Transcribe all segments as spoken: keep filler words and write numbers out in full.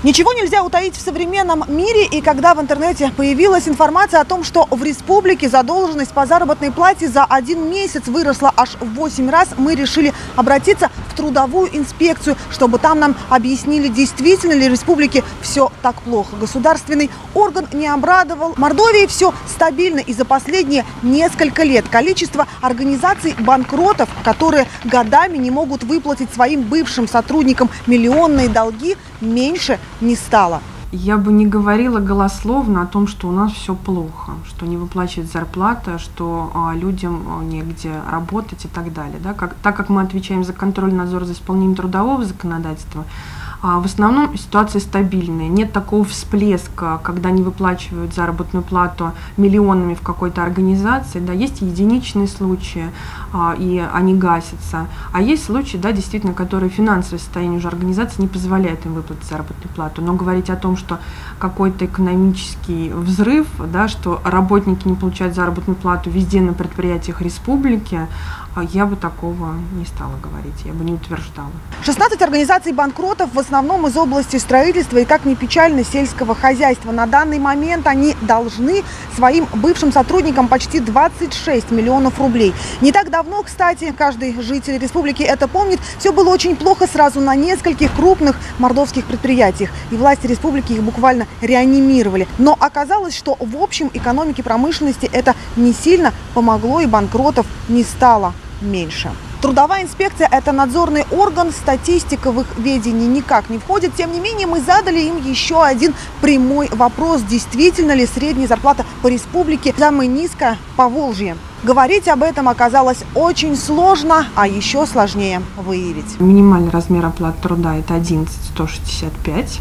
Ничего нельзя утаить в современном мире, и когда в интернете появилась информация о том, что в республике задолженность по заработной плате за один месяц выросла аж в восемь раз, мы решили обратиться в трудовую инспекцию, чтобы там нам объяснили, действительно ли в республике все так плохо. Государственный орган не обрадовал. В Мордовии все стабильно, и за последние несколько лет количество организаций банкротов, которые годами не могут выплатить своим бывшим сотрудникам миллионные долги, меньше не стало. Я бы не говорила голословно о том, что у нас все плохо, что не выплачивает зарплата, что а, людям негде работать и так далее. Да? Как, так как мы отвечаем за контроль, надзор за исполнением трудового законодательства, а, в основном ситуация стабильная. Нет такого всплеска, когда не выплачивают заработную плату миллионами в какой-то организации. Да? Есть единичные случаи, а, и они гасятся. А есть случаи, да, действительно, которые финансовое состояние уже организации не позволяет им выплатить заработную плату. Но говорить о том, что какой-то экономический взрыв, да, что работники не получают заработную плату везде на предприятиях республики, я бы такого не стала говорить, я бы не утверждала. шестнадцать организаций банкротов в основном из области строительства и, как ни печально, сельского хозяйства. На данный момент они должны своим бывшим сотрудникам почти двадцать шесть миллионов рублей. Не так давно, кстати, каждый житель республики это помнит, все было очень плохо сразу на нескольких крупных мордовских предприятиях. И власти республики их буквально реанимировали. Но оказалось, что в общем экономике промышленности это не сильно помогло, и банкротов не стало меньше. Трудовая инспекция – это надзорный орган, статистика в их ведении никак не входит. Тем не менее, мы задали им еще один прямой вопрос. Действительно ли средняя зарплата по республике самая низкая по Волжье? Говорить об этом оказалось очень сложно, а еще сложнее выявить. Минимальный размер оплаты труда – это одиннадцать тысяч сто шестьдесят пять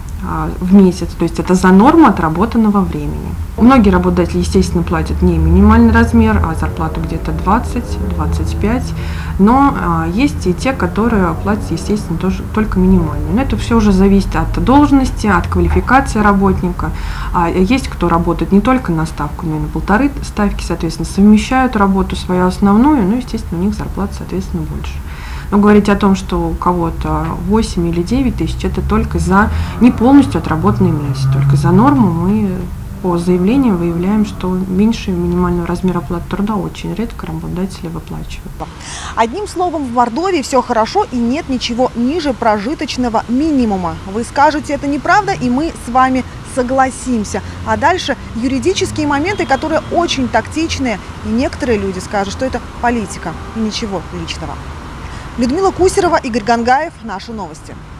в месяц, то есть это за норму отработанного времени. Многие работодатели, естественно, платят не минимальный размер, а зарплату где-то двадцать - двадцать пять, но а, есть и те, которые платят, естественно, тоже только минимальную. Но это все уже зависит от должности, от квалификации работника. А есть кто работает не только на ставку, но и на полторы ставки, соответственно, совмещают работу свою основную, но, естественно, у них зарплата, соответственно, больше. Но говорить о том, что у кого-то восемь или девять тысяч, это только за не полностью отработанный месяц. Только за норму мы по заявлению выявляем, что меньше минимального размера оплаты труда очень редко работодатели выплачивают. Одним словом, в Мордовии все хорошо и нет ничего ниже прожиточного минимума. Вы скажете, это неправда, и мы с вами согласимся. А дальше юридические моменты, которые очень тактичные, и некоторые люди скажут, что это политика и ничего личного. Людмила Кусерова, Игорь Гангаев. Наши новости.